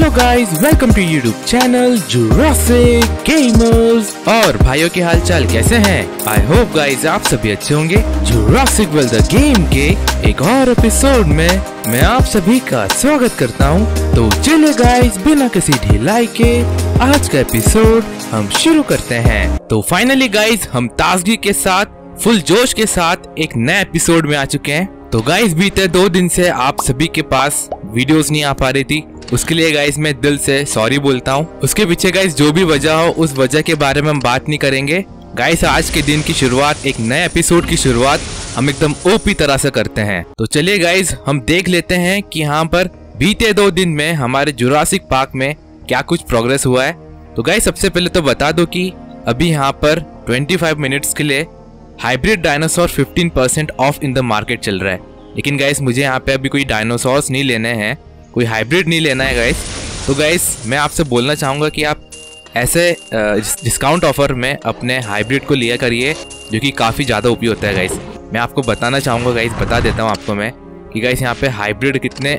So guys welcome to YouTube channel Jurassic gamers. और भाइयों के हाल चाल कैसे हैं? आई होप गाइज आप सभी अच्छे होंगे। जुरासिक वर्ल्ड द गेम के एक और एपिसोड में मैं आप सभी का स्वागत करता हूं। तो चलिए गाइज बिना किसी ढिलाई के आज का एपिसोड हम शुरू करते हैं। तो फाइनली गाइज हम ताजगी के साथ फुल जोश के साथ एक नए एपिसोड में आ चुके हैं। तो गाइज बीते 2 दिन से आप सभी के पास वीडियोस नहीं आ पा रही थी, उसके लिए गाइज मैं दिल से सॉरी बोलता हूँ। उसके पीछे गाइज जो भी वजह हो उस वजह के बारे में हम बात नहीं करेंगे। गाइज आज के दिन की शुरुआत, एक नए एपिसोड की शुरुआत हम एकदम ओपी तरह से करते हैं। तो चलिए गाइज हम देख लेते हैं कि यहाँ पर बीते 2 दिन में हमारे जुरासिक पार्क में क्या कुछ प्रोग्रेस हुआ है। तो गाइज सबसे पहले तो बता दो कि अभी यहाँ पर 25 मिनट्स के लिए hybrid dinosaur 15% off in the market चल रहा है। लेकिन गाइस मुझे यहाँ पे अभी कोई डायनासोर्स नहीं लेने हैं, कोई हाइब्रिड नहीं लेना है गाइस। तो गाइस मैं आपसे बोलना चाहूँगा कि आप ऐसे डिस्काउंट ऑफर में अपने हाइब्रिड को लिया करिए जो कि काफ़ी ज़्यादा ओपी होता है गाइस। मैं आपको बताना चाहूँगा गाइस, बता देता हूँ आपको मैं कि गाइस यहाँ पे हाइब्रिड कितने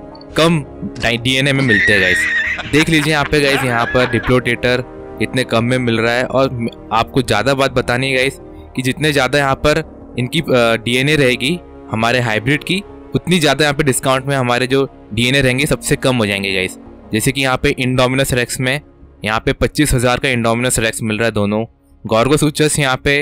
कम DNA में मिलते हैं गाइस। देख लीजिए यहाँ पे गाइस, यहाँ पर डिप्लोटेटर कितने कम में मिल रहा है। और आपको ज़्यादा बात बतानी है गाइस कि जितने ज़्यादा यहाँ पर इनकी DNA रहेगी हमारे हाइब्रिड की, उतनी ज़्यादा यहाँ पे डिस्काउंट में हमारे जो DNA रहेंगे सबसे कम हो जाएंगे गाइस। जैसे कि यहाँ पे इंडोमिनस रेक्स में यहाँ पे 25,000 का इंडोमिनस रेक्स मिल रहा है दोनों। गॉर्गोसूचस यहाँ पे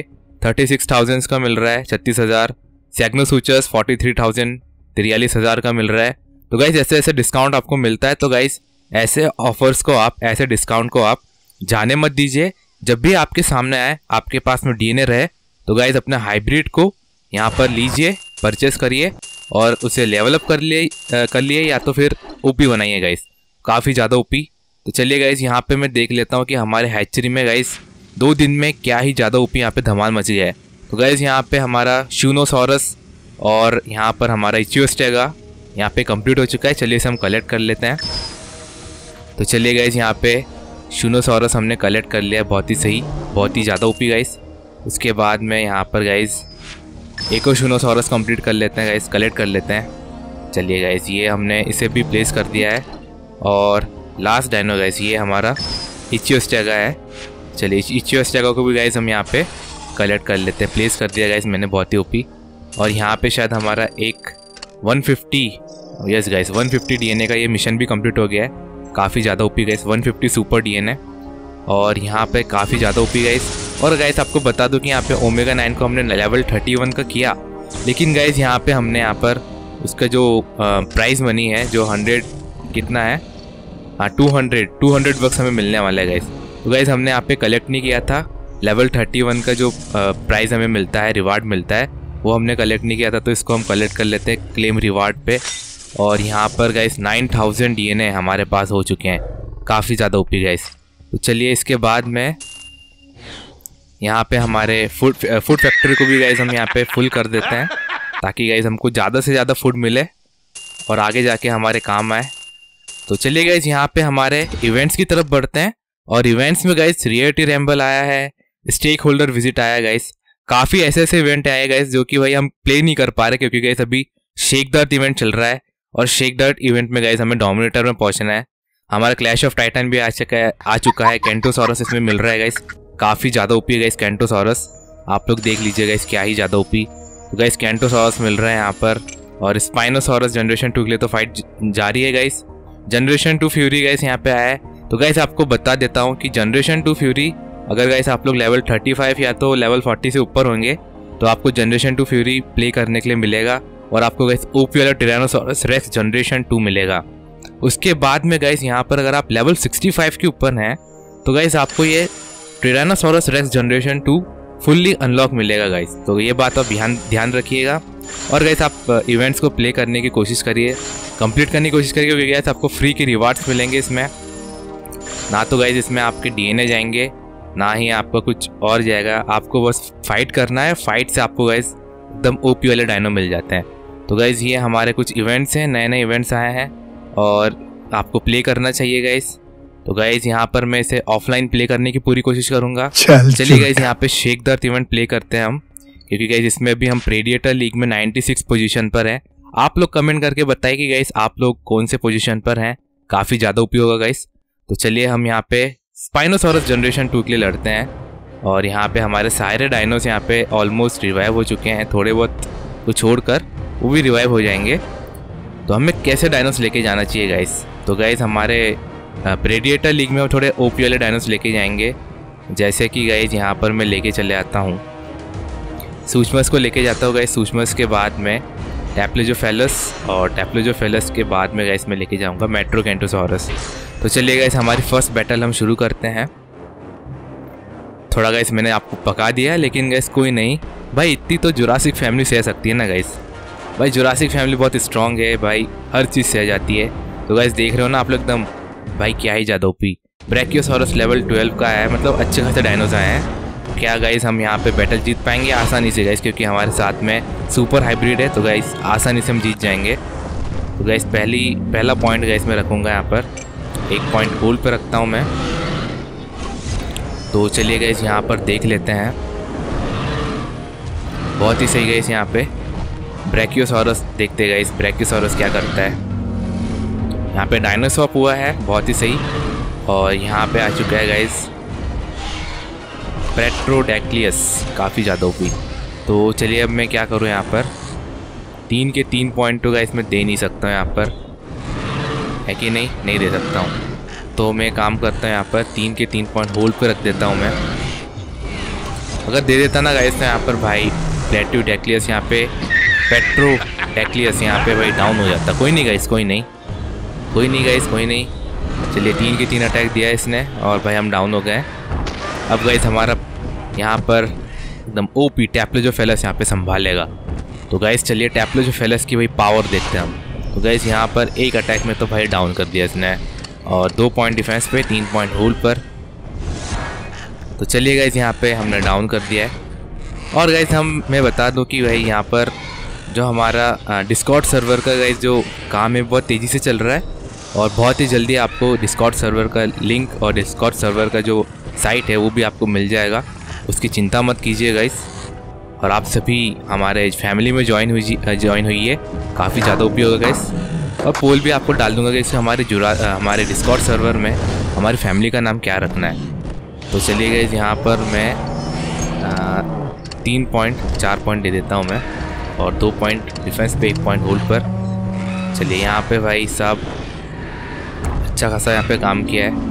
36,000 का मिल रहा है 36,000। सैग्नोसूचस 43,000 43,000 का मिल रहा है। तो गाइस ऐसे ऐसे डिस्काउंट आपको मिलता है। तो गाइस ऐसे ऑफर्स को आप, ऐसे डिस्काउंट को आप जाने मत दीजिए। जब भी आपके सामने आए, आपके पास में DNA रहे, तो गाइस अपने हाइब्रिड को यहाँ पर लीजिए, परचेस करिए और उसे लेवल अप कर लिए या तो फिर ओपी बनाइए गाइस, काफ़ी ज़्यादा ओपी। तो चलिए गाइस यहाँ पे मैं देख लेता हूँ कि हमारे हैचरी में गाइस 2 दिन में क्या ही ज़्यादा ओपी यहाँ पे धमाल मची है। तो गाइस यहाँ पे हमारा शूनोसॉरस और यहाँ पर हमारा इचियोस्टेगा यहाँ पे कंप्लीट हो चुका है। चलिए इसे हम कलेक्ट कर लेते हैं। तो चलिए गाइस यहाँ पे शूनोसॉरस हमने कलेक्ट कर लिया, बहुत ही सही, बहुत ही ज़्यादा ओपी गाइस। उसके बाद में यहाँ पर गाइस एक और शूनोसॉरस कंप्लीट कर लेते हैं गाइस, कलेक्ट कर लेते हैं। चलिए गाइस ये हमने इसे भी प्लेस कर दिया है। और लास्ट डायनो गाइस ये हमारा इचियोस्टेगा है। चलिए इचियोस्टेगा को भी गाइस हम यहाँ पे कलेक्ट कर लेते हैं, प्लेस कर दिया गाइस मैंने, बहुत ही ओपी। और यहाँ पे शायद हमारा एक 150, यस गाइस 150 DNA का ये मिशन भी कंप्लीट हो गया है, काफ़ी ज़्यादा ओपी गाइस, 150 सुपर DNA। और यहाँ पे काफ़ी ज़्यादा ओपी गाइस। और गाइस आपको बता दूं कि यहाँ पे ओमेगा 9 को हमने लेवल 31 का किया, लेकिन गाइस यहाँ पे हमने यहाँ पर उसका जो प्राइस मनी है जो 100 कितना है, हाँ 200 बक्स हमें मिलने वाला है गाइस। तो गाइस हमने यहाँ पे कलेक्ट नहीं किया था, लेवल 31 का जो प्राइस हमें मिलता है, रिवार्ड मिलता है, वो हमने कलेक्ट नहीं किया था। तो इसको हम कलेक्ट कर लेते हैं क्लेम रिवार्ड पे। और यहाँ पर गाइस 9000 DNA हमारे पास हो चुके हैं, काफ़ी ज़्यादा ओपी गाइस। तो चलिए इसके बाद में यहाँ पे हमारे फूड फैक्ट्री को भी गाइस हम यहाँ पे फुल कर देते हैं, ताकि गाइस हमको ज़्यादा से ज़्यादा फूड मिले और आगे जाके हमारे काम आए। तो चलिए गाइस यहाँ पे हमारे इवेंट्स की तरफ बढ़ते हैं। और इवेंट्स में गाइस रियलिटी रैम्बल आया है, स्टेक होल्डर विजिट आया गाइस, काफ़ी ऐसे ऐसे इवेंट आए गाइस जो कि भाई हम प्ले नहीं कर पा रहे क्योंकि गाइस अभी शेक दर्ट इवेंट चल रहा है। और शेक दर्ट इवेंट में गाइस हमें डोमिनेटर में पहुंचना है। हमारा क्लैश ऑफ टाइटन भी आ चुका है। कैंटोसॉरस इसमें मिल रहा है गाइस, काफ़ी ज़्यादा ओपी है गाइस कैंटोसॉरस, आप लोग देख लीजिए गाइस क्या ही ज़्यादा ओपी। तो गाइस कैंटोसॉरस मिल रहा है यहाँ पर। और स्पाइनोसॉरस जनरेशन 2 के लिए तो फाइट जारी है गाइस। जनरेशन 2 फ्यूरी गाइस यहाँ पे आया है। तो गाइस आपको बता देता हूँ कि जनरेशन 2 फ्यूरी अगर गाइस आप लोग लेवल 35 या तो लेवल 40 से ऊपर होंगे तो आपको जनरेशन 2 फ्यूरी प्ले करने के लिए मिलेगा। और आपको गाइस ओपी वाला टिरानोसॉरस रेक्स जनरेशन 2 मिलेगा। उसके बाद में गाइस यहाँ पर अगर आप लेवल 65 के ऊपर हैं तो गाइस आपको ये tyrannosaurus rex generation 2 fully unlock मिलेगा गाइस। तो ये बात आप ध्यान रखिएगा। और गाइस आप इवेंट्स को प्ले करने की कोशिश करिए, कंप्लीट करने की कोशिश करिए, क्योंकि गाइस आपको फ्री के रिवार्ड्स मिलेंगे इसमें। ना तो गाइस इसमें आपके DNA जाएंगे, ना ही आपका कुछ और जाएगा, आपको बस फाइट करना है। फाइट से आपको गाइस एकदम ओपी वाले डायनो मिल जाते हैं। तो गाइस ये हमारे कुछ इवेंट्स हैं, नए नए इवेंट्स आए हैं और आपको प्ले करना चाहिए गाइस। तो गाइस यहाँ पर मैं इसे ऑफलाइन प्ले करने की पूरी कोशिश करूँगा। चलिए गाइस यहाँ पे शेक दर्ट इवेंट प्ले करते हैं हम, क्योंकि गाइस इसमें भी हम प्रेडिएटर लीग में 96 पोजीशन पर हैं। आप लोग कमेंट करके बताइए कि गाइस आप लोग कौन से पोजीशन पर हैं, काफ़ी ज़्यादा ओपी होगा गाइस। तो चलिए हम यहाँ पे स्पाइनोसॉरस जनरेशन 2 के लिए लड़ते हैं। और यहाँ पे हमारे सारे डायनोस यहाँ पे ऑलमोस्ट रिवाइव हो चुके हैं, थोड़े बहुत को छोड़कर वो भी रिवाइव हो जाएंगे। तो हमें कैसे डायनोस लेके जाना चाहिए गाइस? तो गाइस हमारे प्रेडिएटर लीग में थोड़े ओपी वाले डायनोस लेके जाएंगे, जैसे कि गाइस यहाँ पर मैं लेके चले आता हूँ सूचमस को लेके जाता हूँ गाइस। सूचमस के बाद में टैप्लोजोफेलस और टैप्लोजोफेलस के बाद में गाइस मैं लेके जाऊँगा मेट्रोकेंटोसॉरस। तो चलिए गाइस हमारी फर्स्ट बैटल हम शुरू करते हैं। थोड़ा गाइस मैंने आपको पका दिया, लेकिन गाइस कोई नहीं भाई, इतनी तो जुरासिक फैमिली सह सकती है ना गाइस। भाई जुरासिक फैमिली बहुत स्ट्रांग है भाई, हर चीज़ सह जाती है। तो गाइस देख रहे हो ना आप लोग एकदम, भाई क्या ही ज़्यादा ओपी। ब्रैकियोसॉरस लेवल 12 का है, मतलब अच्छे खासे डायनोस आए हैं। क्या गाइस हम यहाँ पे बैटल जीत पाएंगे? आसानी से गाइस, क्योंकि हमारे साथ में सुपर हाइब्रिड है। तो गाइस आसानी से हम जीत जाएंगे। तो गाइस पहला पॉइंट गाइस मैं रखूँगा यहाँ पर, एक पॉइंट होल्ड पे रखता हूँ मैं। तो चलिए गाइस यहाँ पर देख लेते हैं। बहुत ही सही गाइस, यहाँ पे ब्रैकियोसॉरस देखते गाइस, ब्रैकियोसॉरस क्या करता है। यहाँ पे डायनासॉर हुआ है, बहुत ही सही। और यहाँ पे आ चुका है गाइस प्रेट्रोडैक्टिलस, काफ़ी ज़्यादा ओपी। तो चलिए अब मैं क्या करूँ, यहाँ पर 3 के 3 पॉइंट तो गाइस मैं दे नहीं सकता हूँ यहाँ पर, है कि नहीं दे सकता हूँ। तो मैं काम करता हूँ यहाँ पर 3 के 3 पॉइंट होल्ड पे रख देता हूँ मैं। अगर दे देता ना गाइस तो यहाँ पर भाई प्लेट्रोडैक्टिलस यहाँ पे पेट्रोडैक्टिलस यहाँ पे भाई डाउन हो जाता। कोई नहीं गाइस, कोई नहीं चलिए 3 के 3 अटैक दिया इसने और भाई हम डाउन हो गए। अब गाइस हमारा यहाँ पर एकदम ओपी टैप्लोजोफेलस यहाँ पे संभालेगा। तो गाइस चलिए टैप्लोजोफेलस की भाई पावर देखते हैं हम। तो गाइस यहाँ पर एक अटैक में तो भाई डाउन कर दिया इसने, और 2 पॉइंट डिफेंस पे, 3 पॉइंट होल्ड पर। तो चलिए गाइस यहाँ पे हमने डाउन कर दिया है। और गाइस मैं बता दूं कि भाई यहाँ पर जो हमारा डिस्कॉर्ड सर्वर का गाइस जो काम है बहुत तेज़ी से चल रहा है, और बहुत ही जल्दी आपको डिस्कॉर्ड सर्वर का लिंक और डिस्कॉर्ड सर्वर का जो साइट है वो भी आपको मिल जाएगा, उसकी चिंता मत कीजिए गाइस। और आप सभी हमारे फैमिली में ज्वाइन हुई है, काफ़ी ज़्यादा ओपी होगा गाइस। और पोल भी आपको डाल दूंगा कि हमारे डिस्कॉर्ड सर्वर में हमारी फैमिली का नाम क्या रखना है। तो चलिए गाइस यहाँ पर मैं 3 पॉइंट 4 पॉइंट दे देता हूँ मैं, और 2 पॉइंट डिफेंस पे, 1 पॉइंट होल्ड पर। चलिए यहाँ पे भाई साहब अच्छा खासा यहाँ पे काम किया है।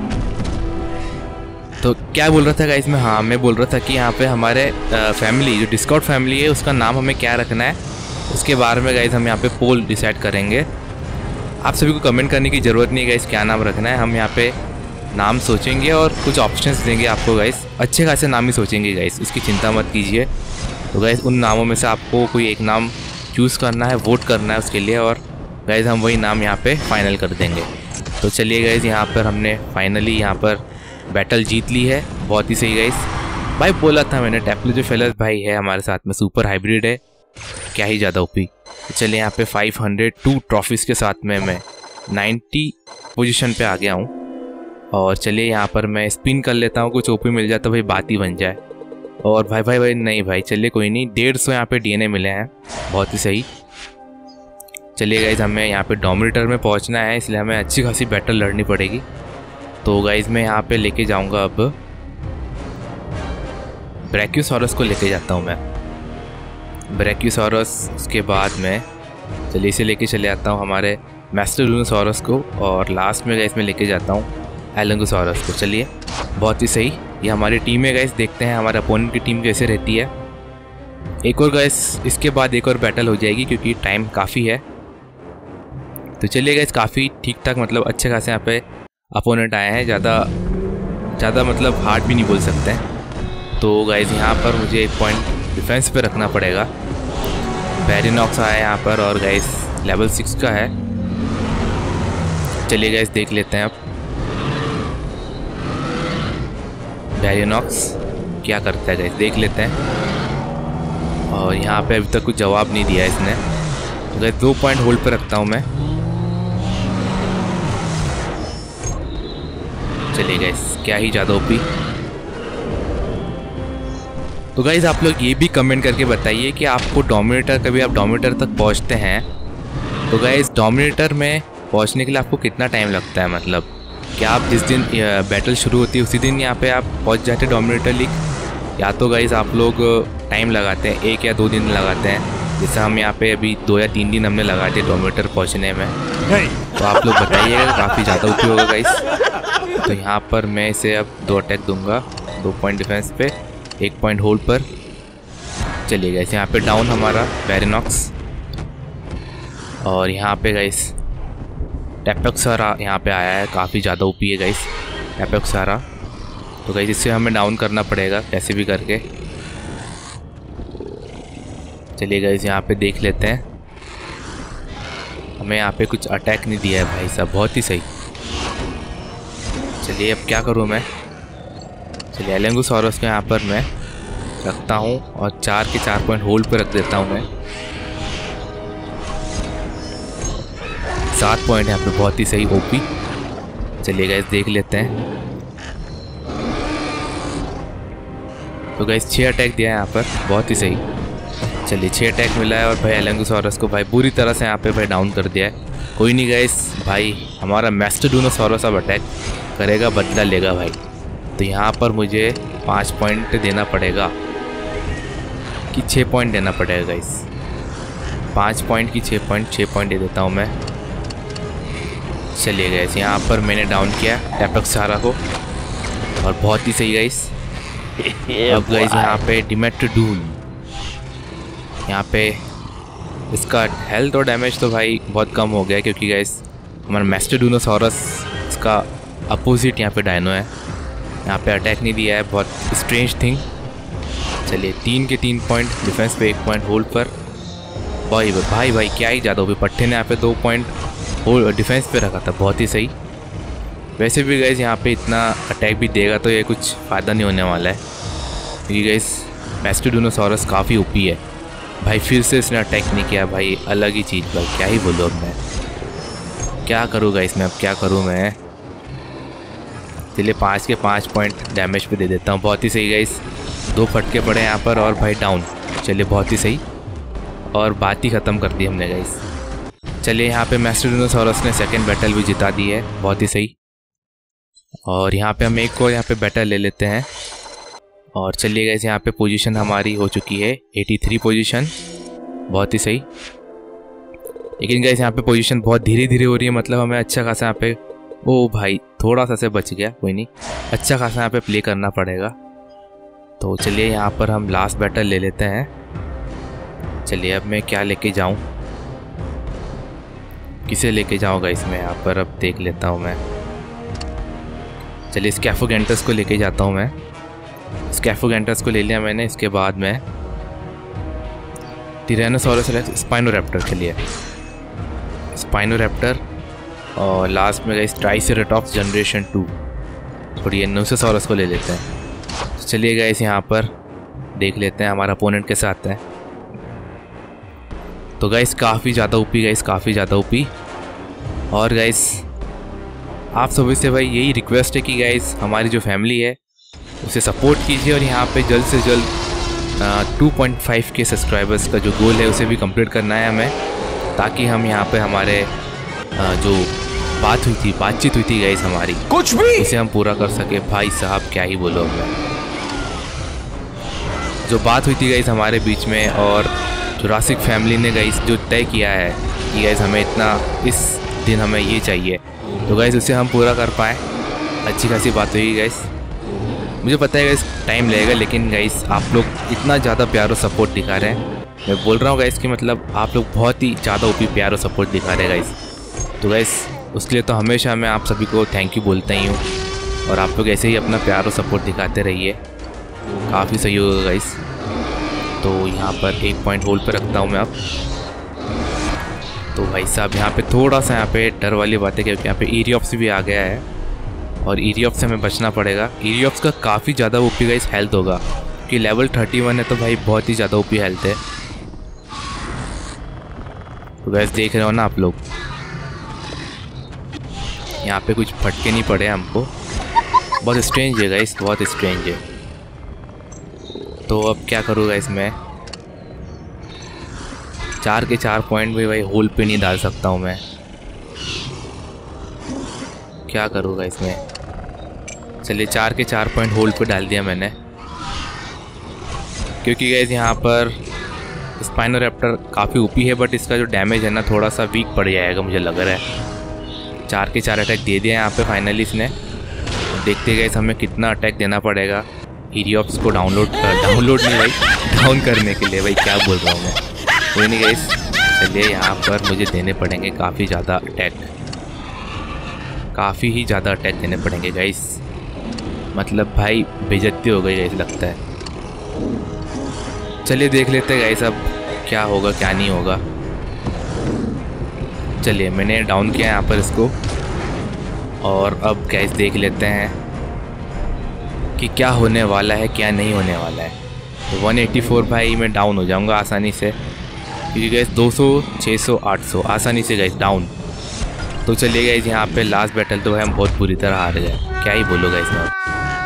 तो क्या बोल रहा था गाइस मैं? हाँ मैं बोल रहा था कि यहाँ पे हमारे फैमिली जो डिस्कॉर्ड फैमिली है उसका नाम हमें क्या रखना है, उसके बारे में गाइस हम यहाँ पे पोल डिसाइड करेंगे। आप सभी को कमेंट करने की ज़रूरत नहीं है गाइस क्या नाम रखना है, हम यहाँ पे नाम सोचेंगे और कुछ ऑप्शंस देंगे आपको गाइस, अच्छे खासे नाम ही सोचेंगे गाइस, इसकी चिंता मत कीजिए। तो गाइस उन नामों में से आपको कोई एक नाम चूज़ करना है, वोट करना है उसके लिए, और गाइस हम वही नाम यहाँ पे फाइनल कर देंगे। तो चलिए गाइस यहाँ पर हमने फाइनली यहाँ पर बैटल जीत ली है, बहुत ही सही गाइस। भाई बोला था मैंने टैप्लोजोफेलस भाई है हमारे साथ में, सुपर हाइब्रिड है, क्या ही ज़्यादा ओपी। तो चलिए यहाँ पे 502 ट्रॉफीज़ के साथ में मैं 90 पोजीशन पे आ गया हूँ। और चलिए यहाँ पर मैं स्पिन कर लेता हूँ, कुछ ओपी मिल जाए तो भाई बात ही बन जाए। और भाई नहीं भाई, चलिए कोई नहीं, 150 यहाँ पे डीएनए मिले हैं, बहुत ही सही। चलिए गाइज हमें यहाँ पे डोमिनेटर में पहुँचना है, इसलिए हमें अच्छी खासी बैटल लड़नी पड़ेगी। तो गाइज मैं यहाँ पे लेके जाऊँगा, अब ब्रैकियोसॉरस को लेके जाता हूँ मैं, ब्रैकियोसॉरस। उसके बाद में चलिए इसे लेके चले आता हूँ हमारे मैस्टरलूनोसॉरस को, और लास्ट में गाइज मैं लेके जाता हूँ एलंगोसॉरस को। चलिए बहुत ही सही, ये हमारी टीम है गाइस, देखते हैं हमारे अपोनेंट की टीम कैसे रहती है। एक और गाइस इसके बाद एक और बैटल हो जाएगी, क्योंकि टाइम काफ़ी है। तो चलिए गाइस काफ़ी ठीक ठाक, मतलब अच्छे खासे यहाँ पे अपोनेंट आए हैं, ज़्यादा मतलब हार्ड भी नहीं बोल सकते हैं। तो गाइस यहाँ पर मुझे 1 पॉइंट डिफेंस पे रखना पड़ेगा। बैरिनॉक्स आया है यहाँ पर, और गाइस लेवल 6 का है। चलिए गाइस देख लेते हैं अब बैरिनॉक्स क्या करता है गाइस, देख लेते हैं। और यहाँ पे अभी तक कुछ जवाब नहीं दिया इसने, तो गाइस 2 पॉइंट होल्ड पे रखता हूँ मैं। चलिए गाइस क्या ही ज़्यादा ओपी। तो गाइस आप लोग ये भी कमेंट करके बताइए कि आपको डोमिनेटर, कभी आप डोमिनेटर तक पहुँचते हैं तो गाइस डोमिनेटर में पहुंचने के लिए आपको कितना टाइम लगता है? मतलब क्या आप जिस दिन बैटल शुरू होती है उसी दिन यहाँ पे आप पहुंच जाते हैं डोमिनेटर लीग, या तो गाइस आप लोग टाइम लगाते हैं, 1 या 2 दिन लगाते हैं? जैसे हम यहाँ पे अभी 2 या 3 दिन हमने लगा दिए डोमिनेटर पहुँचने में। तो आप लोग बताइएगा, काफ़ी ज़्यादा उपयोग होगा गाइस। तो यहाँ पर मैं इसे अब 2 अटैक दूंगा, 2 पॉइंट डिफेंस पे, 1 पॉइंट होल्ड पर। चलिए गाइस यहाँ पे डाउन हमारा बैरिनॉक्स, और यहाँ पे गाइस टैपेक्सारा यहाँ पे आया है, काफ़ी ज़्यादा ओपी है गाइस टैपेक्सारा। तो गाइस इससे हमें डाउन करना पड़ेगा कैसे भी करके। चलिए गाइस यहाँ पे देख लेते हैं, हमें यहाँ पे कुछ अटैक नहीं दिया है भाई साहब, बहुत ही सही। चलिए अब क्या करूँ मैं? चलिए एलेंगोसॉरस को यहाँ पर मैं रखता हूँ और 4 के 4 पॉइंट होल्ड पे रख देता हूँ मैं। 7 पॉइंट यहाँ पे, बहुत ही सही ओपी। चलिए गाइस देख लेते हैं। तो गाइस 6 अटैक दिया है यहाँ पर, बहुत ही सही। चलिए 6 अटैक मिला है और भाई एलेंगोसॉरस को भाई बुरी तरह से यहाँ पे भाई डाउन कर दिया है। कोई नहीं गाइस, भाई हमारा मैस्टोडोनोसॉरस अब अटैक करेगा, बदला लेगा भाई। तो यहाँ पर मुझे 5 पॉइंट देना पड़ेगा कि 6 पॉइंट देना पड़ेगा गाइस? 5 पॉइंट की 6 पॉइंट दे देता हूँ मैं। चलिए गाइस यहाँ पर मैंने डाउन किया टैपेक्सारा को, और बहुत ही सही गाइस। अब गाइस यहाँ पे डिमेट्रोडून, यहाँ पे इसका हेल्थ और डैमेज तो भाई बहुत कम हो गया है, क्योंकि गाइस हमारा मैस्टोडोनोसॉरस इसका अपोजिट यहाँ पे डायनो है, यहाँ पे अटैक नहीं दिया है, बहुत स्ट्रेंज थिंग। चलिए 3 के 3 पॉइंट डिफेंस पे, 1 पॉइंट होल्ड पर। भाई भाई भाई क्या ही ज़्यादा हो, पट्टे ने यहाँ पे 2 पॉइंट होल्ड डिफेंस पे रखा था, बहुत ही सही। वैसे भी गाइस यहाँ पे इतना अटैक भी देगा तो ये कुछ फ़ायदा नहीं होने वाला है, क्योंकि गाइस मैस्टोडोनोसॉरस काफ़ी ओपी है भाई। फिर से इसने अटैक नहीं किया भाई, अलग ही चीज़ भाई, क्या ही बोलूँ अब मैं, क्या करूँगा इसमें, अब क्या करूँ मैं? चलिए 5 के 5 पॉइंट डैमेज पे दे देता हूँ, बहुत ही सही गाइस। 2 फटके पड़े यहाँ पर और भाई डाउन। चलिए बहुत ही सही, और बात ही ख़त्म कर दी हमने गाइस। चलिए यहाँ पे मैस्टोडोनोसॉरस ने सेकंड बैटल भी जिता दी है, बहुत ही सही। और यहाँ पे हम एक और यहाँ पे बैटल ले लेते हैं। और चलिए गाइस यहाँ पे पोजीशन हमारी हो चुकी है 83 पोजीशन, बहुत ही सही। लेकिन गाइस यहाँ पे पोजीशन बहुत धीरे धीरे हो रही है, मतलब हमें अच्छा खासा यहाँ पे, ओ भाई थोड़ा सा से बच गया, कोई नहीं, अच्छा खासा यहाँ पे प्ले करना पड़ेगा। तो चलिए यहाँ पर हम लास्ट बैटल ले लेते हैं। चलिए अब मैं क्या लेके जाऊँ, किसे लेके जाऊँगा इसमें, यहाँ पर अब देख लेता हूँ मैं। चलिए स्कैफोगेंटस को लेके जाता हूँ मैं। स्कैफोगेंटस को ले लिया मैंने, इसके बाद मैं टिरानोसॉरस रेक्स, स्पाइनोरैप्टर। चलिए स्पाइनोरैप्टर, और लास्ट में गई ट्राइसेराटॉप्स जनरेशन 2, और ये नोसोसॉरस को ले लेते हैं। चलिए गाइस यहाँ पर देख लेते हैं हमारा अपोनेंट कैसा आता है। तो गाइस काफ़ी ज़्यादा ओपी गाइस, काफ़ी ज़्यादा ओपी। और गाइस आप सभी से भाई यही रिक्वेस्ट है कि गाइस हमारी जो फैमिली है उसे सपोर्ट कीजिए, और यहाँ पे जल्द से जल्द 2.5 के सब्सक्राइबर्स का जो गोल है उसे भी कंप्लीट करना है हमें, ताकि हम यहाँ पे हमारे जो बातचीत हुई थी गाइस हमारी, कुछ भी उसे हम पूरा कर सके। भाई साहब क्या ही बोलो मैं, जो बात हुई थी गाइस हमारे बीच में, और जुरासिक फैमिली ने गाइस जो तय किया है कि गाइस हमें इतना, इस दिन हमें ये चाहिए, तो गाइस उसे हम पूरा कर पाए, अच्छी खासी बात हुई गाइस। मुझे पता है गाइस टाइम लगेगा, लेकिन गाइस आप लोग इतना ज़्यादा प्यार और सपोर्ट दिखा रहे हैं, मैं बोल रहा हूँ गाइस कि मतलब आप लोग बहुत ही ज़्यादा ओपी प्यार और सपोर्ट दिखा रहे हैं गाइस। तो गाइस उसके लिए तो हमेशा मैं आप सभी को थैंक यू बोलता ही हूँ, और आप लोग ऐसे ही अपना प्यार और सपोर्ट दिखाते रहिए, काफ़ी सही होगा गाइस। तो यहाँ पर 1 पॉइंट होल्ड पे रखता हूँ मैं अब। तो भाई साहब यहाँ पे थोड़ा सा यहाँ पे डर वाली बात है, क्योंकि यहाँ पे एरियॉप्स भी आ गया है, और एरियॉप्स से हमें बचना पड़ेगा। एरियॉप्स का काफ़ी ज़्यादा ओपी गाइस हेल्थ होगा, कि लेवल 31 है, तो भाई बहुत ही ज़्यादा ओपी हेल्थ है। तो गाइस देख रहे हो ना आप लोग, यहाँ पे कुछ फटके नहीं पड़े हमको, बहुत स्ट्रेंज है गाइस, बहुत स्ट्रेंज है। तो अब क्या करूँगा इसमें, 4 के 4 पॉइंट भी भाई होल्ड पे नहीं डाल सकता हूँ मैं, क्या करूँगा इसमें। चलिए 4 के 4 पॉइंट होल्ड पे डाल दिया मैंने, क्योंकि गाइस यहाँ पर स्पाइनोरैप्टर काफ़ी ओपी है, बट इसका जो डैमेज है ना थोड़ा सा वीक पड़ जाएगा मुझे लग रहा है। 4 के 4 अटैक दे दिया यहाँ पे फाइनली इसने। देखते गाइस हमें कितना अटैक देना पड़ेगा हीरियोप्स को डाउन करने के लिए। भाई क्या बोल रहा हूँ मैं। कोई नहीं गाइस, चलिए यहाँ पर मुझे देने पड़ेंगे काफ़ी ज़्यादा अटैक, काफ़ी ही ज़्यादा अटैक देने पड़ेंगे गाइस। मतलब भाई बेइज्जती हो गई गाइस लगता है। चलिए देख लेते हैं गाइस अब क्या होगा क्या नहीं होगा। चलिए मैंने डाउन किया यहाँ पर इसको, और अब गाइस देख लेते हैं कि क्या होने वाला है क्या नहीं होने वाला है। तो 184 भाई मैं डाउन हो जाऊँगा आसानी से, क्योंकि गाइस 200 600 800 आसानी से गाइस डाउन। तो चलिए गाइस यहाँ पे लास्ट बैटल तो हम बहुत बुरी तरह हार गए, क्या ही बोलूँ गाइस मैं।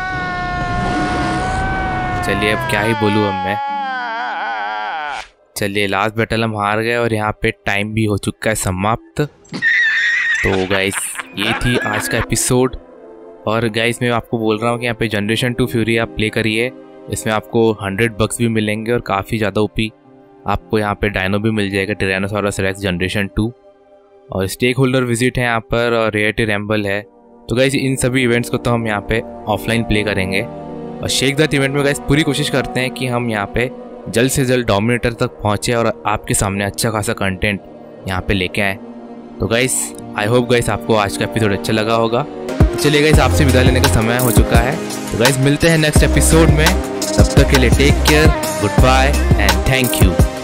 चलिए अब क्या ही बोलूँ अब मैं। चलिए लास्ट बैटल हम हार गए और यहाँ पे टाइम भी हो चुका है समाप्त। तो गाइस ये थी आज का एपिसोड। और गाइस मैं आपको बोल रहा हूँ कि यहाँ पे जनरेशन 2 फ्यूरी आप प्ले करिए, इसमें आपको 100 बक्स भी मिलेंगे और काफ़ी ज़्यादा ओपी आपको यहाँ पे डायनो भी मिल जाएगा, टायरानोसॉरस रेक्स जनरेशन 2, और स्टेक होल्डर विजिट है यहाँ पर, और रेयरटी रैम्बल है। तो गाइस इन सभी इवेंट्स को तो हम यहाँ पे ऑफलाइन प्ले करेंगे, और शेक दैट इवेंट में गाइस पूरी कोशिश करते हैं कि हम यहाँ पे जल्द से जल्द डोमिनेटर तक पहुँचे और आपके सामने अच्छा खासा कंटेंट यहाँ पे लेके आए। तो गाइस आई होप गाइस आपको आज का एपिसोड अच्छा लगा होगा। चलिए गाइस आपसे विदा लेने का समय हो चुका है। तो गाइस मिलते हैं नेक्स्ट एपिसोड में, तब तक के लिए take care, goodbye and thank you.